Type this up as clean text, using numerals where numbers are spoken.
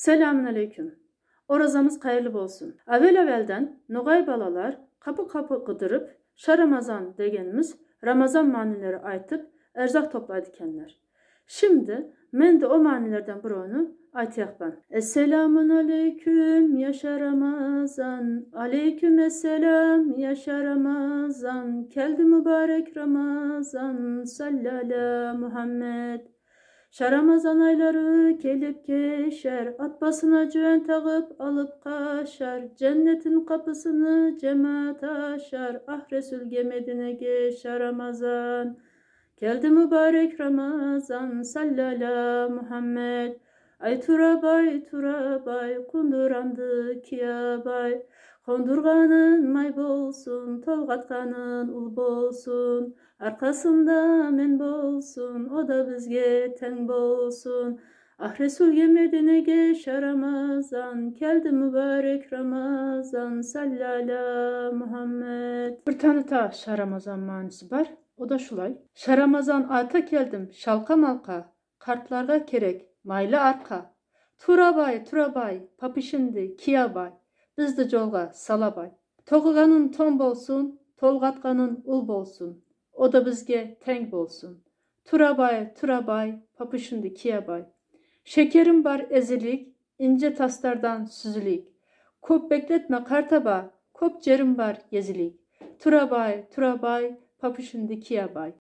Selamünaleyküm. Orazamız hayırlı olsun. Evvelden nogay balalar kapı kapı gıdırıp Şaramazan degenimiz Ramazan manileri aytıp erzak toplaydıkenler. Şimdi men de o manilerden birini aytayak ben. Esselamun aleyküm yaşa Ramazan. Aleyküm esselam yaşa Ramazan. Keldi mübarek Ramazan. Sallala Muhammed. Şaramazan ayları gelip geçer, at basına cüven tağıp alıp kaşar, cennetin kapısını cemaat aşar, ah Resul gemedine geç Ramazan. Geldi mübarek Ramazan, sallala Muhammed. Ay turabay turabay, kundurandı kiyabay, kondurganın may bolsun, tolgatkanın ul bolsun. Arkasında men bolsun, o da bizge ten bolsun. Ah Resul gemedine geç Ramazan, keldi mübarek Ramazan, sallala Muhammed. Bir tane ta Şaramazan manisi var, o da şulay. Şaramazan ata geldim, şalka malka, kartlarda kerek, maylı arka. Turabay, turabay, papişindi, kiyabay, bizdi jolga salabay. Toğuganın ton bolsun, tolgatkanın ul bolsun. O da bizge teng bolsun. Turabay, turabay, papışındı kiyabay. Şekerim var ezilik, ince taslardan süzülik. Kop bekletme kartaba, kop cerim var yezilik. Turabay, turabay, papışındı kiyabay.